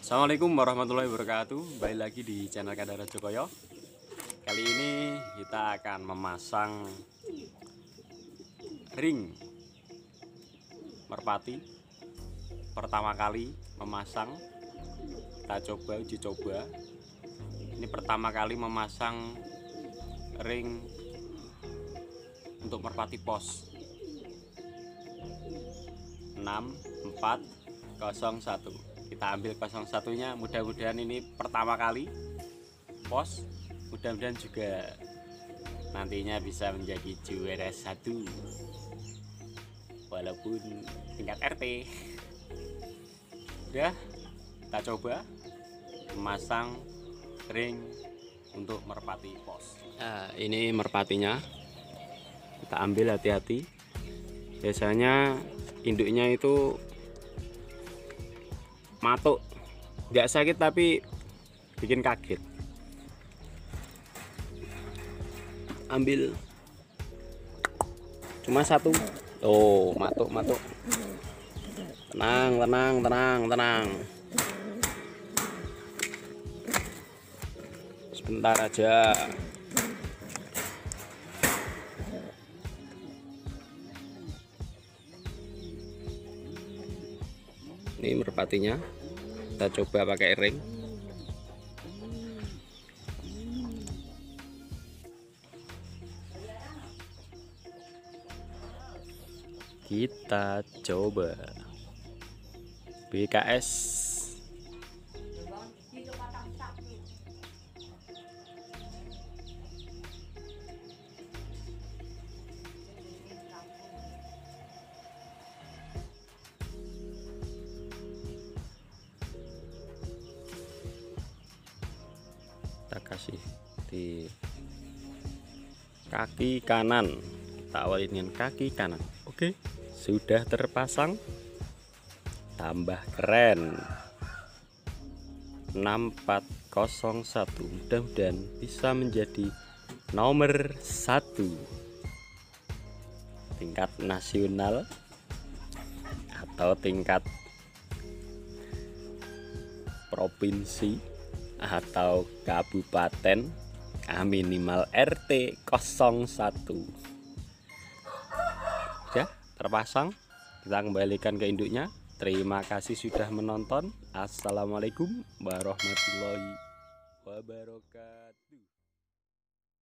Assalamualaikum warahmatullahi wabarakatuh. Kembali lagi di channel Kadara Jokoyo. Kali ini kita akan memasang ring merpati. Pertama kali memasang, kita uji coba. Ini pertama kali memasang ring untuk merpati pos 6401. Kita ambil 01-nya, mudah-mudahan ini pertama kali pos, mudah-mudahan juga nantinya bisa menjadi juara 1 walaupun tingkat RT. Udah, kita coba memasang ring untuk merpati pos. Nah, ini merpatinya, kita ambil hati-hati. Biasanya induknya itu matuk, nggak sakit tapi bikin kaget. Ambil cuma satu. Oh, matuk. Tenang. Sebentar aja. Ini merpatinya, kita coba pakai ring. Kita coba BKS. Kita kasih di kaki kanan, kita awali dengan kaki kanan. Oke, sudah terpasang. Tambah keren 6401, mudah-mudahan bisa menjadi nomor 1 tingkat nasional atau tingkat provinsi atau kabupaten, minimal RT 01. Ya, terpasang. Kita kembalikan ke induknya. Terima kasih sudah menonton. Assalamualaikum warahmatullahi wabarakatuh.